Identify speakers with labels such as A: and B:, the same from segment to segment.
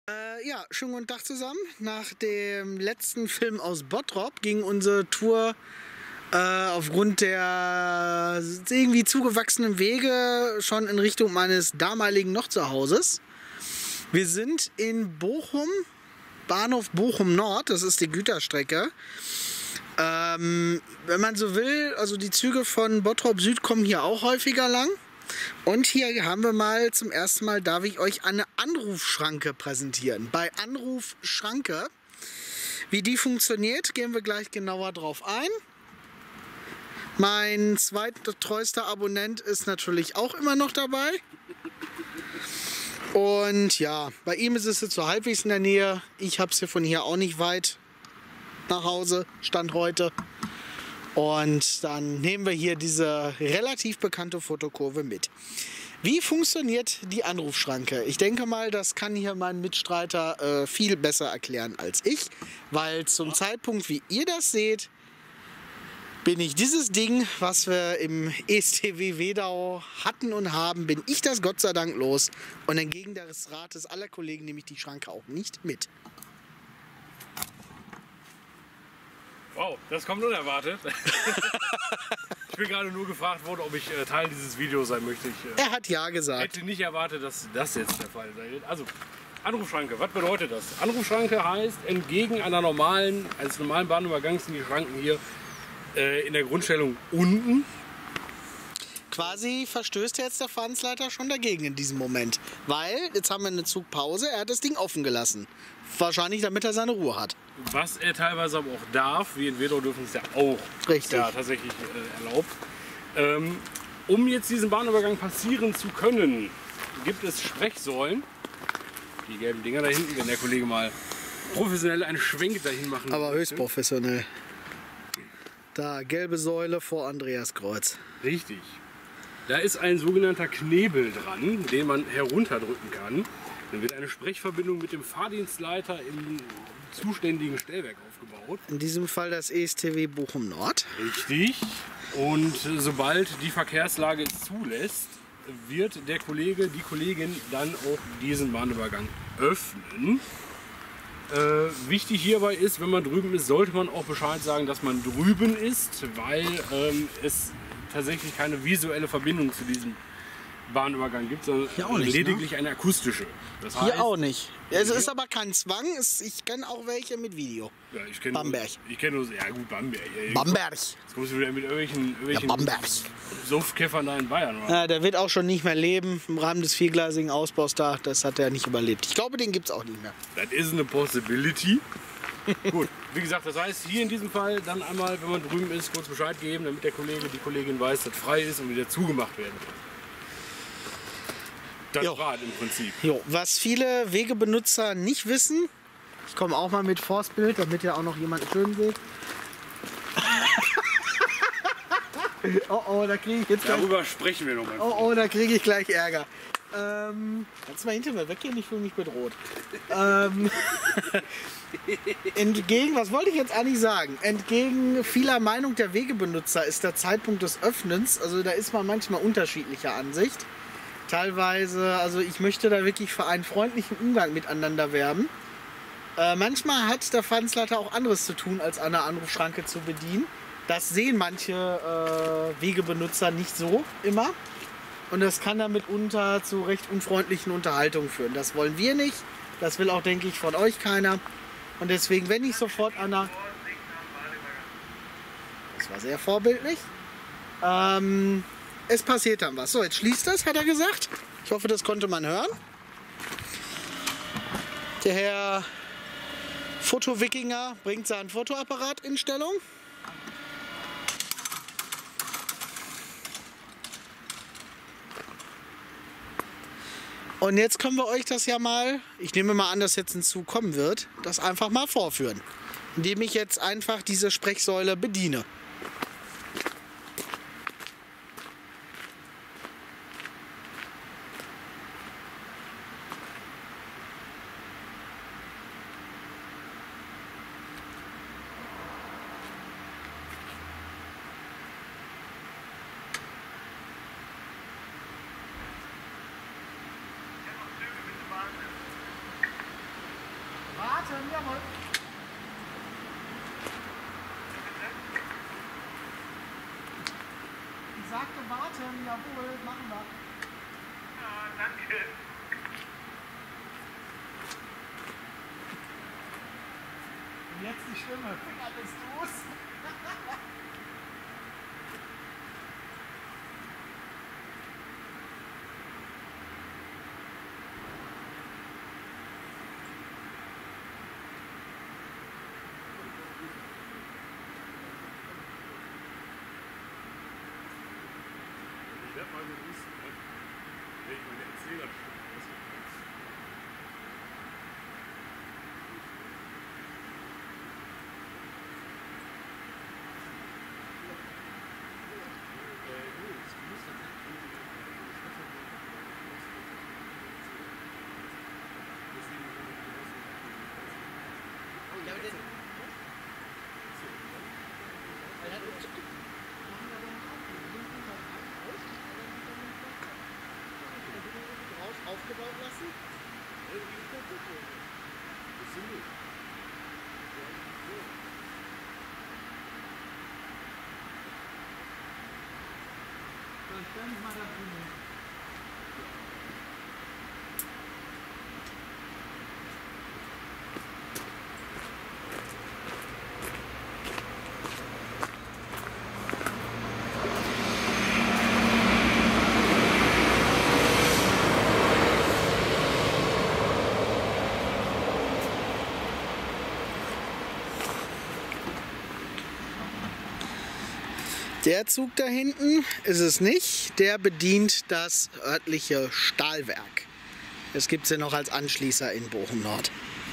A: Ja, schönen guten Tag zusammen. Nach dem letzten Film aus Bottrop ging unsere Tour aufgrund der irgendwie zugewachsenen Wege schon in Richtung meines damaligen Noch-Zuhauses. Wir sind in Bochum, Bahnhof Bochum Nord, das ist die Güterstrecke. Wenn man so will, also die Züge von Bottrop Süd kommen hier auch häufiger lang. Und hier haben wir mal zum ersten Mal, darf ich euch eine Anrufschranke präsentieren. Bei Anrufschranke, wie die funktioniert, gehen wir gleich genauer drauf ein. Mein zweittreuester Abonnent ist natürlich auch immer noch dabei. Und ja, bei ihm ist es jetzt so halbwegs in der Nähe. Ich habe es hier von hier auch nicht weit nach Hause, Stand heute. Und dann nehmen wir hier diese relativ bekannte Fotokurve mit. Wie funktioniert die Anrufschranke? Ich denke mal, das kann hier mein Mitstreiter viel besser erklären als ich, weil zum Zeitpunkt, wie ihr das seht, bin ich dieses Ding, was wir im ESTW Wedau hatten und haben, bin ich das Gott sei Dank los. Und entgegen des Rates aller Kollegen nehme ich die Schranke auch nicht mit.
B: Wow, das kommt unerwartet. Ich bin gerade nur gefragt worden, ob ich Teil dieses Videos sein möchte.
A: Er hat ja gesagt.
B: Hätte nicht erwartet, dass das jetzt der Fall sein wird. Also, Anrufschranke, was bedeutet das? Anrufschranke heißt, entgegen eines normalen Bahnübergangs sind die Schranken hier in der Grundstellung unten.
A: Quasi verstößt jetzt der Fahrdienstleiter schon dagegen in diesem Moment. Weil, jetzt haben wir eine Zugpause, er hat das Ding offen gelassen. Wahrscheinlich, damit er seine Ruhe hat.
B: Was er teilweise aber auch darf, wie in Wedau dürfen es ja auch.
A: Richtig.
B: Ja, tatsächlich erlaubt. Um jetzt diesen Bahnübergang passieren zu können, gibt es Sprechsäulen. Die gelben Dinger da hinten, wenn der Kollege mal professionell einen Schwenk dahin machen
A: Aber
B: möchte.
A: höchst professionell. Da, gelbe Säule vor Andreaskreuz.
B: Richtig. Da ist ein sogenannter Knebel dran, den man herunterdrücken kann. Dann wird eine Sprechverbindung mit dem Fahrdienstleiter im zuständigen Stellwerk aufgebaut.
A: In diesem Fall das ESTW Bochum Nord.
B: Richtig. Und sobald die Verkehrslage es zulässt, wird der Kollege, die Kollegin dann auch diesen Bahnübergang öffnen. Wichtig hierbei ist, wenn man drüben ist, sollte man auch Bescheid sagen, dass man drüben ist, weil es tatsächlich keine visuelle Verbindung zu diesem Bahnübergang gibt, sondern
A: Hier auch nicht,
B: lediglich eine akustische. Das heißt,
A: Hier auch nicht. Es ist aber kein Zwang. Ich kenne auch welche mit Video.
B: Ja, ich kenne
A: Bamberg.
B: Ich kenne nur, ja gut, Bamberg.
A: Bamberg.
B: Jetzt kommst du wieder mit irgendwelchen
A: Bamberg.
B: Sumpfkäffern da in Bayern, oder?
A: Ja, der wird auch schon nicht mehr leben im Rahmen des viergleisigen Ausbaus da. Das hat er nicht überlebt. Ich glaube, den gibt es auch nicht mehr.
B: Das ist eine Possibility. Gut, wie gesagt, das heißt, hier in diesem Fall dann einmal, wenn man drüben ist, kurz Bescheid geben, damit der Kollege, die Kollegin weiß, dass frei ist und wieder zugemacht werden kann. Das
A: Jo.
B: war im Prinzip.
A: Jo, was viele Wegebenutzer nicht wissen, ich komme auch mal mit Forstbild, damit ja auch noch jemand schön sieht. Oh, da kriege ich jetzt gleich,
B: Darüber sprechen wir nochmal.
A: oh, da kriege ich gleich Ärger. Kannst du mal hinter mir weggehen? Ich fühle mich bedroht. Entgegen, was wollte ich jetzt eigentlich sagen? Entgegen vieler Meinung der Wegebenutzer ist der Zeitpunkt des Öffnens, also da ist man manchmal unterschiedlicher Ansicht. Teilweise, also ich möchte da wirklich für einen freundlichen Umgang miteinander werben. Manchmal hat der Fahrdienstleiter auch anderes zu tun, als eine Anrufschranke zu bedienen. Das sehen manche Wegebenutzer nicht so immer. Und das kann dann mitunter zu recht unfreundlichen Unterhaltungen führen. Das wollen wir nicht. Das will auch, denke ich, von euch keiner. Und deswegen, wenn ich sofort Anna... Das war sehr vorbildlich. Es passiert dann was. So, jetzt schließt das, hat er gesagt. Ich hoffe, das konnte man hören. Der Herr Fotowikinger bringt seinen Fotoapparat in Stellung. Und jetzt können wir euch das ja mal, ich nehme mal an, dass jetzt ein Zug kommen wird, das einfach mal vorführen. Indem ich jetzt einfach diese Sprechsäule bediene. Warten, jawohl. Ich sagte warten, jawohl, machen wir.
C: Ja, danke.
A: Und jetzt die Stimme. Finger bist du's.
B: Ich werde mal begrüßen, ne? Wenn ich meine Erzählerstimme ausgebe.
A: Aufgebaut lassen. So, ich stelle mich mal da drüben. Der Zug da hinten ist es nicht, der bedient das örtliche Stahlwerk. Das gibt es ja noch als Anschließer in Bochum Nord.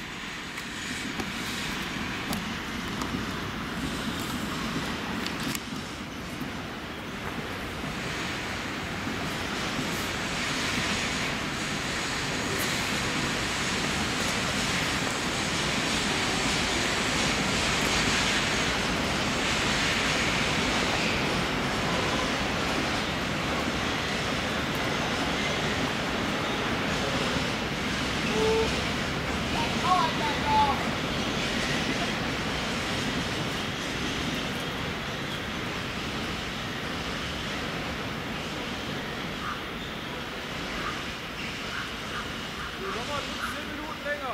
B: Nochmal 15 Minuten länger.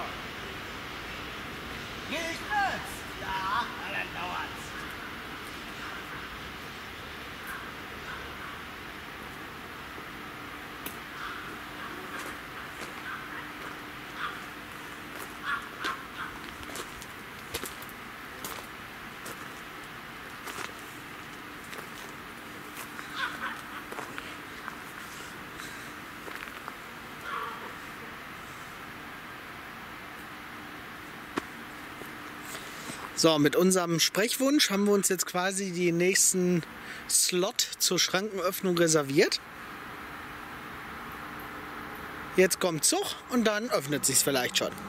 A: Geht es? Ja, dann dauert's. So, mit unserem Sprechwunsch haben wir uns jetzt quasi den nächsten Slot zur Schrankenöffnung reserviert. Jetzt kommt Zug und dann öffnet sich's vielleicht schon.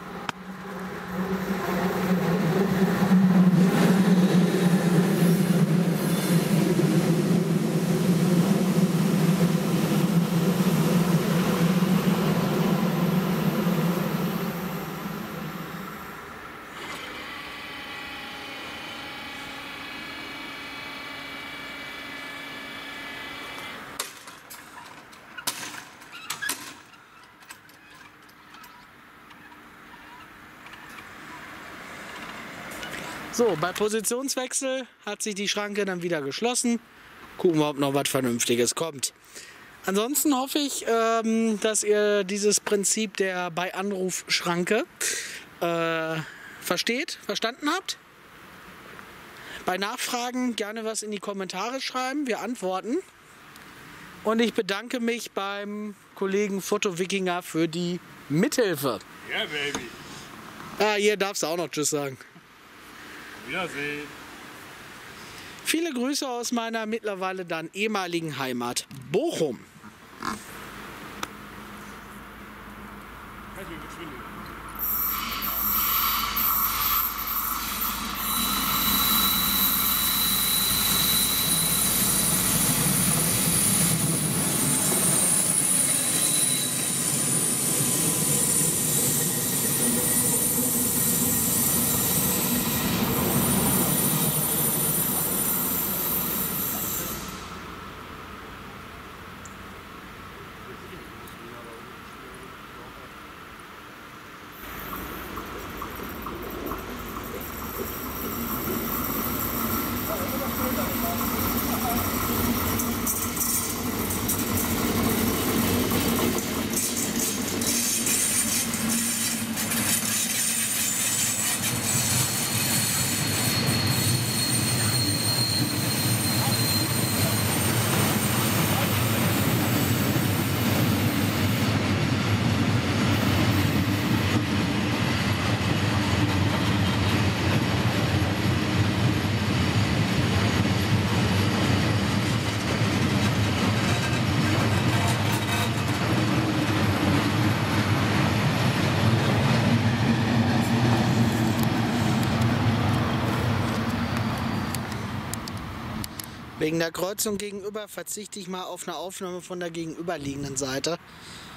A: So, bei Positionswechsel hat sich die Schranke dann wieder geschlossen. Gucken wir, ob noch was Vernünftiges kommt. Ansonsten hoffe ich, dass ihr dieses Prinzip der Bei-Anruf-Schranke verstanden habt. Bei Nachfragen gerne was in die Kommentare schreiben, wir antworten. Und ich bedanke mich beim Kollegen Fotowikinger für die Mithilfe.
B: Ja, Baby.
A: Ah, hier darfst du auch noch Tschüss sagen.
B: Wiedersehen.
A: Viele Grüße aus meiner mittlerweile dann ehemaligen Heimat Bochum.
B: Kann ich mir geschwindet.
A: Wegen der Kreuzung gegenüber verzichte ich mal auf eine Aufnahme von der gegenüberliegenden Seite.